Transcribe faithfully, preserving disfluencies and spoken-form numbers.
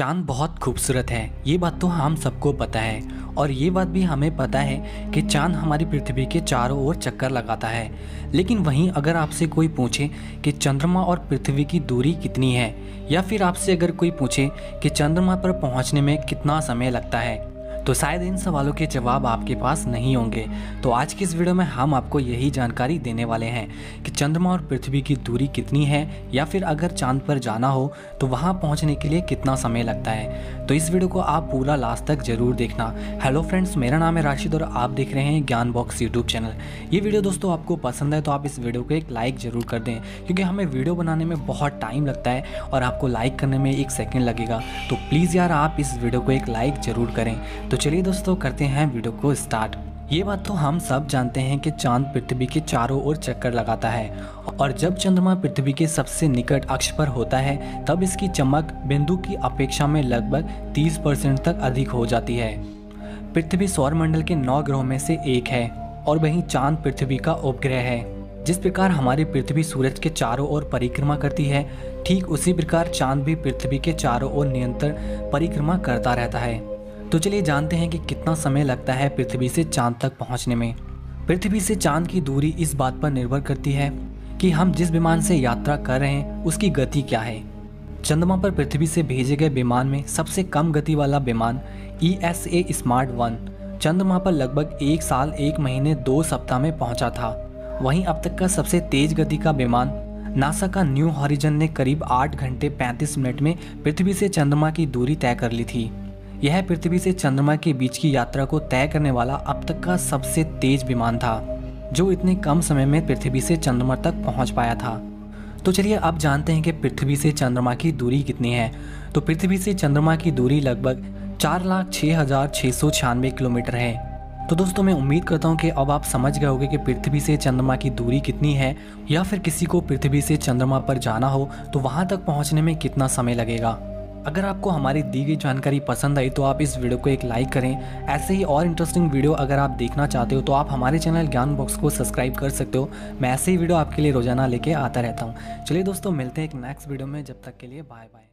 चाँद बहुत खूबसूरत है, ये बात तो हम सबको पता है। और ये बात भी हमें पता है कि चाँद हमारी पृथ्वी के चारों ओर चक्कर लगाता है। लेकिन वहीं अगर आपसे कोई पूछे कि चंद्रमा और पृथ्वी की दूरी कितनी है, या फिर आपसे अगर कोई पूछे कि चंद्रमा पर पहुंचने में कितना समय लगता है, तो शायद इन सवालों के जवाब आपके पास नहीं होंगे। तो आज की इस वीडियो में हम आपको यही जानकारी देने वाले हैं कि चंद्रमा और पृथ्वी की दूरी कितनी है, या फिर अगर चांद पर जाना हो तो वहां पहुंचने के लिए कितना समय लगता है। तो इस वीडियो को आप पूरा लास्ट तक जरूर देखना। हेलो फ्रेंड्स, मेरा नाम है राशिद और आप देख रहे हैं ज्ञान बॉक्स यूट्यूब चैनल। ये वीडियो दोस्तों आपको पसंद है तो आप इस वीडियो को एक लाइक जरूर कर दें, क्योंकि हमें वीडियो बनाने में बहुत टाइम लगता है और आपको लाइक करने में एक सेकेंड लगेगा। तो प्लीज़ यार आप इस वीडियो को एक लाइक जरूर करें। तो चलिए दोस्तों करते हैं वीडियो को स्टार्ट। ये बात तो हम सब जानते हैं कि चांद पृथ्वी के चारों ओर चक्कर लगाता है, और जब चंद्रमा पृथ्वी के सबसे निकट अक्ष पर होता है तब इसकी चमक बिंदु की अपेक्षा में लगभग तीस परसेंट तक अधिक हो जाती है। पृथ्वी सौरमंडल के नौ ग्रहों में से एक है और वहीं चांद पृथ्वी का उपग्रह है। जिस प्रकार हमारी पृथ्वी सूरज के चारों ओर परिक्रमा करती है, ठीक उसी प्रकार चांद भी पृथ्वी के चारों ओर निरंतर परिक्रमा करता रहता है। तो चलिए जानते हैं कि कितना समय लगता है पृथ्वी से चांद तक पहुंचने में। पृथ्वी से चांद की दूरी इस बात पर निर्भर करती है कि हम जिस विमान से यात्रा कर रहे हैं उसकी गति क्या है। चंद्रमा पर पृथ्वी से भेजे गए विमान में सबसे कम गति वाला विमान E S A smart one चंद्रमा पर लगभग एक साल एक महीने दो सप्ताह में पहुंचा था। वहीं अब तक का सबसे तेज गति का विमान नासा का न्यू हॉरिजन ने करीब आठ घंटे पैंतीस मिनट में पृथ्वी से चंद्रमा की दूरी तय कर ली थी। यह पृथ्वी से चंद्रमा के बीच की यात्रा को तय करने वाला अब तक का सबसे तेज विमान था, जो इतने कम समय में पृथ्वी से चंद्रमा तक पहुंच पाया था। तो चलिए अब जानते हैं कि पृथ्वी से चंद्रमा की दूरी कितनी है। तो पृथ्वी से चंद्रमा की दूरी लगभग चार लाख छः हजार छः सौ छियानवे किलोमीटर है। तो दोस्तों मैं उम्मीद करता हूँ कि अब आप समझ गए होंगे कि पृथ्वी से चंद्रमा की दूरी कितनी है, या फिर किसी को पृथ्वी से चंद्रमा पर जाना हो तो वहाँ तक पहुँचने में कितना समय लगेगा। अगर आपको हमारी दी गई जानकारी पसंद आई तो आप इस वीडियो को एक लाइक करें। ऐसे ही और इंटरेस्टिंग वीडियो अगर आप देखना चाहते हो तो आप हमारे चैनल ज्ञान बॉक्स को सब्सक्राइब कर सकते हो। मैं ऐसे ही वीडियो आपके लिए रोजाना लेके आता रहता हूँ। चलिए दोस्तों मिलते हैं एक नेक्स्ट वीडियो में, जब तक के लिए बाय बाय।